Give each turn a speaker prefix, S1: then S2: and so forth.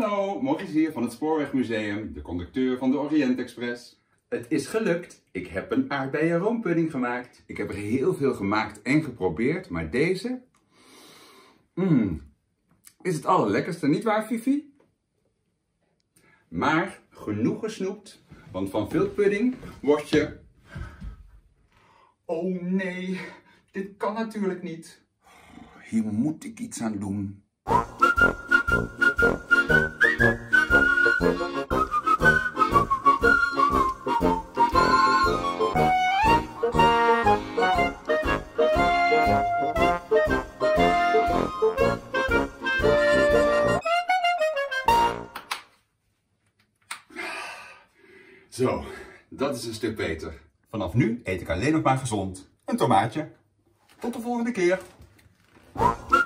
S1: Hallo, Maurice hier van het Spoorwegmuseum, de conducteur van de Orient Express. Het is gelukt. Ik heb een aardbeienroompudding gemaakt. Ik heb er heel veel gemaakt en geprobeerd, maar deze is het allerlekkerste, nietwaar Fifi? Maar genoeg gesnoept, want van veel pudding word je... Oh nee, dit kan natuurlijk niet. Hier moet ik iets aan doen. Zo, dat is een stuk beter. Vanaf nu eet ik alleen nog maar gezond. Een tomaatje. Tot de volgende keer.